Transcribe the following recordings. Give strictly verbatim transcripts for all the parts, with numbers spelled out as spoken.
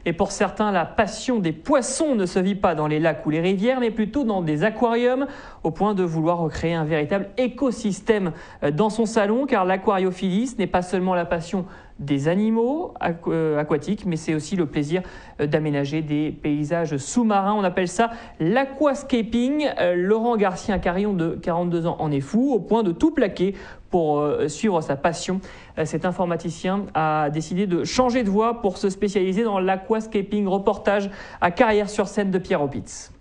Et pour certains, la passion des poissons ne se vit pas dans les lacs ou les rivières, mais plutôt dans des aquariums, au point de vouloir recréer un véritable écosystème dans son salon, car l'aquariophilie, ce n'est pas seulement la passion des animaux aquatiques, mais c'est aussi le plaisir d'aménager des paysages sous-marins. On appelle ça l'aquascaping. Laurent Garcia-Carillon, de quarante-deux ans, en est fou, au point de tout plaquer pour suivre sa passion. Cet informaticien a décidé de changer de voie pour se spécialiser dans l'aquascaping. Reportage à Carrières-sur-Seine de Pierre Opitz.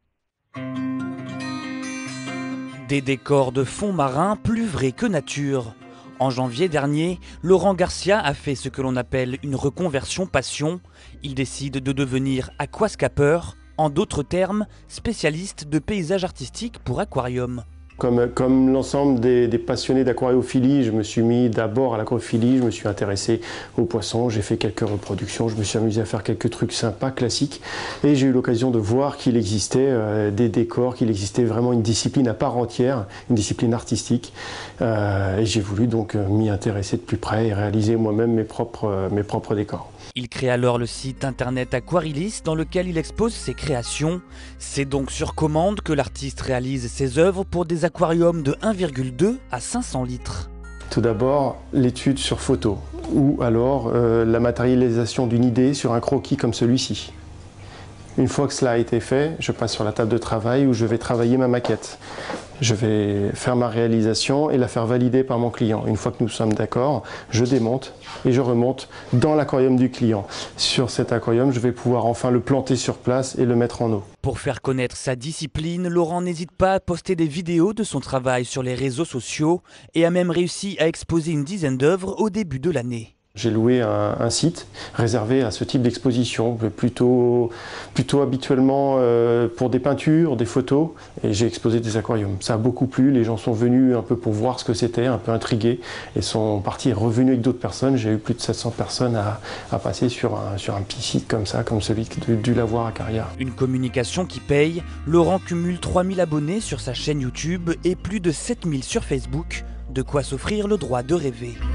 Des décors de fond marin plus vrais que nature. En janvier dernier, Laurent Garcia a fait ce que l'on appelle une reconversion passion. Il décide de devenir aquascapper, en d'autres termes, spécialiste de paysages artistiques pour aquarium. Comme, comme l'ensemble des, des passionnés d'aquariophilie, je me suis mis d'abord à l'aquariophilie, je me suis intéressé aux poissons, j'ai fait quelques reproductions, je me suis amusé à faire quelques trucs sympas, classiques, et j'ai eu l'occasion de voir qu'il existait euh, des décors, qu'il existait vraiment une discipline à part entière, une discipline artistique, euh, et j'ai voulu donc m'y intéresser de plus près et réaliser moi-même mes propres, euh, mes propres décors. Il crée alors le site internet Aquarilis dans lequel il expose ses créations. C'est donc sur commande que l'artiste réalise ses œuvres pour des aquariums de un virgule deux à cinq cents litres. Tout d'abord, l'étude sur photo, ou alors euh, la matérialisation d'une idée sur un croquis comme celui-ci. Une fois que cela a été fait, je passe sur la table de travail où je vais travailler ma maquette. Je vais faire ma réalisation et la faire valider par mon client. Une fois que nous sommes d'accord, je démonte et je remonte dans l'aquarium du client. Sur cet aquarium, je vais pouvoir enfin le planter sur place et le mettre en eau. Pour faire connaître sa discipline, Laurent n'hésite pas à poster des vidéos de son travail sur les réseaux sociaux et a même réussi à exposer une dizaine d'œuvres au début de l'année. J'ai loué un, un site réservé à ce type d'exposition, plutôt, plutôt habituellement euh, pour des peintures, des photos, et j'ai exposé des aquariums. Ça a beaucoup plu, les gens sont venus un peu pour voir ce que c'était, un peu intrigués, et sont partis et revenus avec d'autres personnes. J'ai eu plus de sept cents personnes à, à passer sur un, sur un petit site comme ça, comme celui de, du Lavoir à Carrières. Une communication qui paye. Laurent cumule trois mille abonnés sur sa chaîne YouTube et plus de sept mille sur Facebook. De quoi s'offrir le droit de rêver.